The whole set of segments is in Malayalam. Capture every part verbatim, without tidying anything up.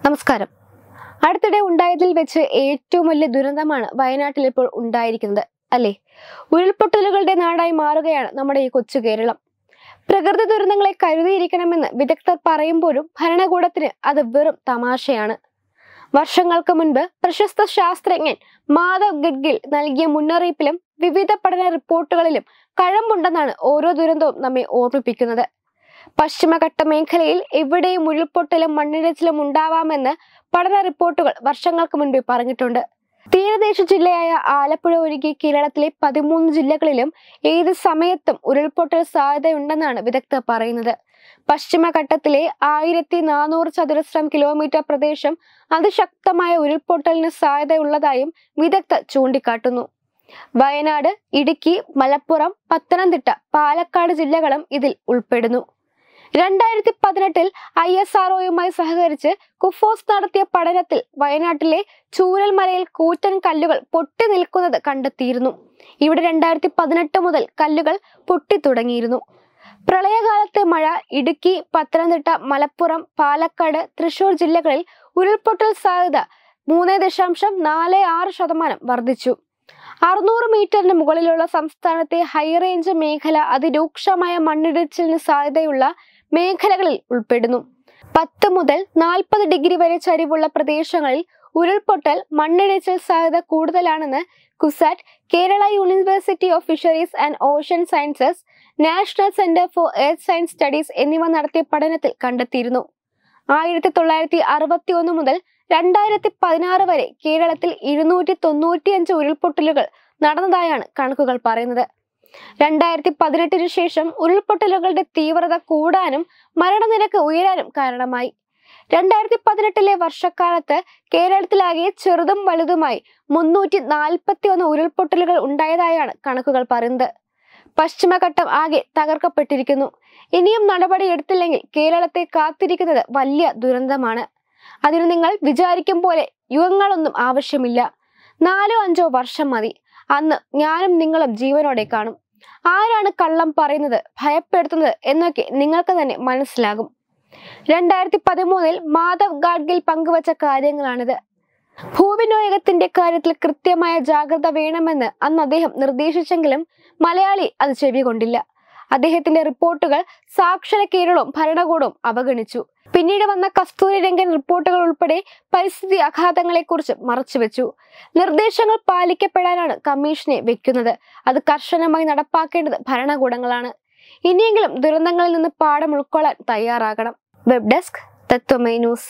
നമസ്കാരം. അടുത്തിടെ ഉണ്ടായതിൽ വെച്ച് ഏറ്റവും വലിയ ദുരന്തമാണ് വയനാട്ടിൽ ഇപ്പോൾ ഉണ്ടായിരിക്കുന്നത്, അല്ലേ? ഉരുൾപൊട്ടലുകളുടെ നാടായി മാറുകയാണ് നമ്മുടെ ഈ കൊച്ചു കേരളം. പ്രകൃതി ദുരന്തങ്ങളെ കരുതിയിരിക്കണമെന്ന് വിദഗ്ധർ പറയുമ്പോഴും ഭരണകൂടത്തിന് അത് വെറും തമാശയാണ്. വർഷങ്ങൾക്ക് മുൻപ് പ്രശസ്ത ശാസ്ത്രജ്ഞൻ മാധവ് ഗഡ്ഗിൽ നൽകിയ മുന്നറിയിപ്പിലും വിവിധ പഠന റിപ്പോർട്ടുകളിലും കഴമ്പുണ്ടെന്നാണ് ഓരോ ദുരന്തവും നമ്മെ ഓർമ്മിപ്പിക്കുന്നത്. പശ്ചിമഘട്ട മേഖലയിൽ എവിടെയും ഉരുൾപൊട്ടലും മണ്ണിടിച്ചിലും ഉണ്ടാവാമെന്ന് പഠന റിപ്പോർട്ടുകൾ വർഷങ്ങൾക്ക് മുൻപേ പറഞ്ഞിട്ടുണ്ട്. തീരദേശ ജില്ലയായ ആലപ്പുഴ ഒഴികെ കേരളത്തിലെ പതിമൂന്ന് ജില്ലകളിലും ഏത് സമയത്തും ഉരുൾപൊട്ടൽ സാധ്യതയുണ്ടെന്നാണ് വിദഗ്ധർ പറയുന്നത്. പശ്ചിമഘട്ടത്തിലെ ആയിരത്തി നാനൂറ് ചതുരശ്ര കിലോമീറ്റർ പ്രദേശം അതിശക്തമായ ഉരുൾപൊട്ടലിന് സാധ്യതയുള്ളതായും വിദഗ്ധർ ചൂണ്ടിക്കാട്ടുന്നു. വയനാട്, ഇടുക്കി, മലപ്പുറം, പത്തനംതിട്ട, പാലക്കാട് ജില്ലകളും ഇതിൽ ഉൾപ്പെടുന്നു. രണ്ടായിരത്തി പതിനെട്ടിൽ ഐ എസ് ആർ ഒയുമായി സഹകരിച്ച് കുഫോസ് നടത്തിയ പഠനത്തിൽ വയനാട്ടിലെ ചൂരൽമലയിൽ കൂറ്റൻ കല്ലുകൾ പൊട്ടി നിൽക്കുന്നത് കണ്ടെത്തിയിരുന്നു. ഇവിടെ രണ്ടായിരത്തി പതിനെട്ട് മുതൽ കല്ലുകൾ പൊട്ടിത്തുടങ്ങിയിരുന്നു. പ്രളയകാലത്തെ മഴ ഇടുക്കി, പത്തനംതിട്ട, മലപ്പുറം, പാലക്കാട്, തൃശൂർ ജില്ലകളിൽ ഉരുൾപൊട്ടൽ സാധ്യത മൂന്ന് ദശാംശം നാല് ആറ് ശതമാനം വർദ്ധിച്ചു. അറുന്നൂറ് മീറ്ററിന് മുകളിലുള്ള സംസ്ഥാനത്തെ ഹൈറേഞ്ച് മേഖല അതിരൂക്ഷമായ മണ്ണിടിച്ചിലിന് സാധ്യതയുള്ള മേഖലകളിൽ ഉൾപ്പെടുന്നു. പത്ത് മുതൽ നാൽപ്പത് ഡിഗ്രി വരെ ചരിവുള്ള പ്രദേശങ്ങളിൽ ഉരുൾപൊട്ടൽ, മണ്ണിടിച്ചിൽ സാധ്യത കൂടുതലാണെന്ന് CUSAT, Kerala university of fisheries and ocean sciences, national centre for earth science studies എന്നിവ നടത്തിയ പഠനത്തിൽ കണ്ടെത്തിയിരുന്നു. ആയിരത്തി തൊള്ളായിരത്തി അറുപത്തി ഒന്ന് മുതൽ രണ്ടായിരത്തി പതിനാറ് വരെ കേരളത്തിൽ ഇരുന്നൂറ്റി തൊണ്ണൂറ്റി അഞ്ച് ഉരുൾപൊട്ടലുകൾ നടന്നതായാണ് കണക്കുകൾ പറയുന്നത്. രണ്ടായിരത്തി പതിനെട്ടിന് ശേഷം ഉരുൾപൊട്ടലുകളുടെ തീവ്രത കൂടാനും മരണനിരക്ക് ഉയരാനും കാരണമായി. രണ്ടായിരത്തി പതിനെട്ടിലെ വർഷക്കാലത്ത് കേരളത്തിലാകെ ചെറുതും വലുതുമായി മുന്നൂറ്റി നാൽപ്പത്തി ഒന്ന് ഉരുൾപൊട്ടലുകൾ ഉണ്ടായതായാണ് കണക്കുകൾ പറയുന്നത്. പശ്ചിമഘട്ടം ആകെ തകർക്കപ്പെട്ടിരിക്കുന്നു. ഇനിയും നടപടിയെടുത്തില്ലെങ്കിൽ കേരളത്തെ കാത്തിരിക്കുന്നത് വലിയ ദുരന്തമാണ്. അതിന് നിങ്ങൾ വിചാരിക്കും പോലെ യുഗങ്ങളൊന്നും ആവശ്യമില്ല. നാലോ അഞ്ചോ വർഷം മതി. അന്ന് ഞാനും നിങ്ങളും ജീവനോടെ കാണും. ആരാണ് കള്ളം പറയുന്നത്, ഭയപ്പെടുത്തുന്നത് എന്നൊക്കെ നിങ്ങൾക്ക് തന്നെ മനസ്സിലാകും. രണ്ടായിരത്തി പതിമൂന്നിൽ മാധവ് ഗാഡ്ഗിൽ പങ്കുവച്ച കാര്യങ്ങളാണിത്. ഭൂവിനിയോഗത്തിന്റെ കാര്യത്തിൽ കൃത്യമായ ജാഗ്രത വേണമെന്ന് അന്ന് അദ്ദേഹം നിർദ്ദേശിച്ചെങ്കിലും മലയാളി അത് ചെവികൊണ്ടില്ല. അദ്ദേഹത്തിന്റെ റിപ്പോർട്ടുകൾ സാക്ഷര കേരളവും ഭരണകൂടവും അവഗണിച്ചു. പിന്നീട് വന്ന കസ്തൂരി രംഗൻ റിപ്പോർട്ടുകൾ ഉൾപ്പെടെ പരിസ്ഥിതി ആഘാതങ്ങളെ കുറിച്ച് മറച്ചുവെച്ചു. നിർദ്ദേശങ്ങൾ പാലിക്കപ്പെടാനാണ് കമ്മീഷനെ വെക്കുന്നത്. അത് കർശനമായി നടപ്പാക്കേണ്ടത് ഭരണകൂടങ്ങളാണ്. ഇനിയെങ്കിലും ദുരന്തങ്ങളിൽ നിന്ന് പാഠം ഉൾക്കൊള്ളാൻ തയ്യാറാകണം. Web desk Tatwamayi news.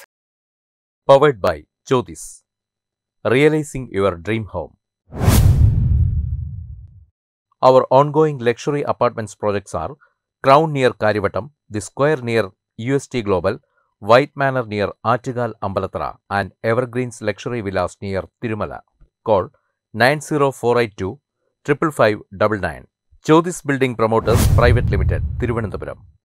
Powered by Jyotis. Realizing your dream home. Our ongoing luxury apartments projects are Crown near Karivattam, The Square near U S T Global, White Manor near Attigal Ambalathara, and Evergreens Luxury Villas near Tirumala. Call nine zero four eight two five five five nine nine. Jyotis Building Promoters Private Limited, Thiruvananthapuram.